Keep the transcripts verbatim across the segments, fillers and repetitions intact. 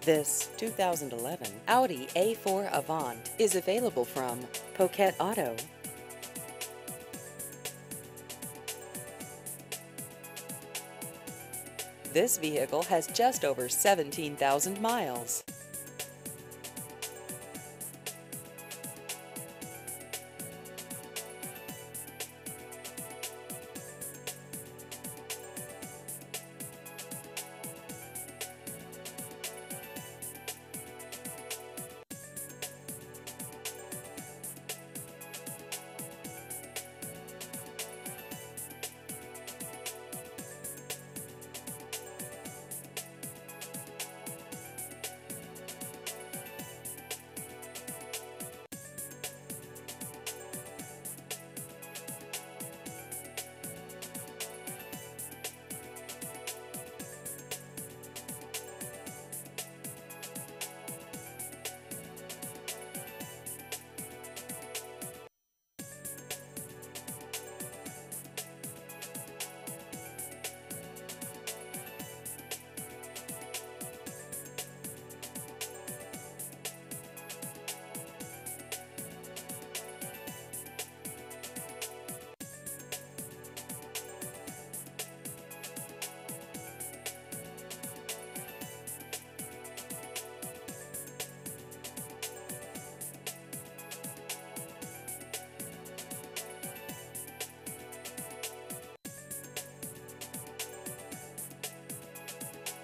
This two thousand eleven Audi A four Avant is available from Poquet Auto. This vehicle has just over seventeen thousand miles.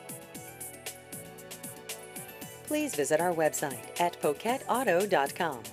Please visit our website at poquet auto dot com.